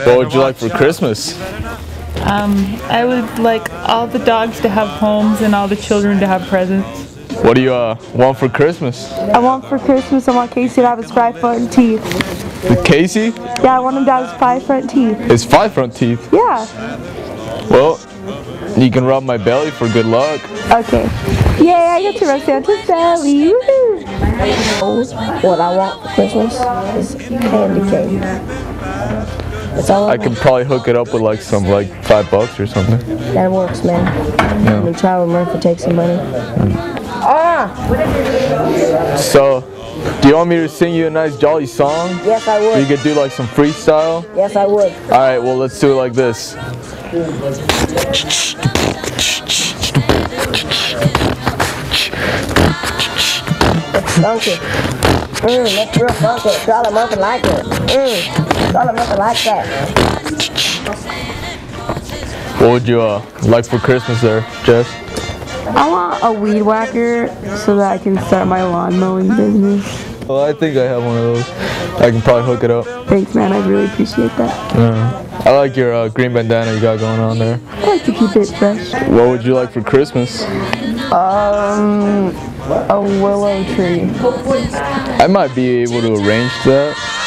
What would you like for Christmas? I would like all the dogs to have homes and all the children to have presents. What do you want for Christmas? I want Casey to have his 5 front teeth. Casey? Yeah, I want him to have his 5 front teeth. His 5 front teeth? Yeah. Well, you can rub my belly for good luck. Okay. Yay, I get to rub Santa's belly. Woohoo! What I want for Christmas is candy cane. That's all I could probably hook it up with like $5 or something. That works, man. Yeah. Let me try with Murphy, take some money. So, do you want me to sing you a nice jolly song? Yes, I would. You could do like some freestyle? Yes, I would. Alright, well let's do it like this. Funky. That's real funky. Charlie Murphy like it. Charlie Murphy like that. What would you like for Christmas there, Jess? I want a weed whacker so that I can start my lawn mowing business. Well, I think I have one of those. I can probably hook it up. Thanks, man. I really appreciate that. I like your green bandana you got going on there. I like to keep it fresh. What would you like for Christmas? A willow tree. I might be able to arrange that.